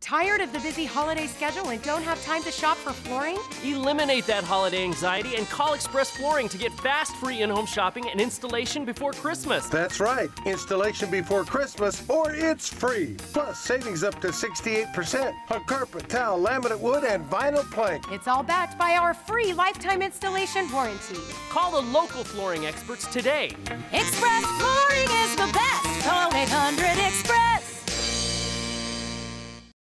Tired of the busy holiday schedule and don't have time to shop for flooring? Eliminate that holiday anxiety and call Express Flooring to get fast free in-home shopping and installation before Christmas. That's right. Installation before Christmas or it's free. Plus savings up to 68% on carpet, tile, laminate wood, and vinyl plank. It's all backed by our free lifetime installation warranty. Call the local flooring experts today. Express Flooring is the best. Call 800-EXPRESS.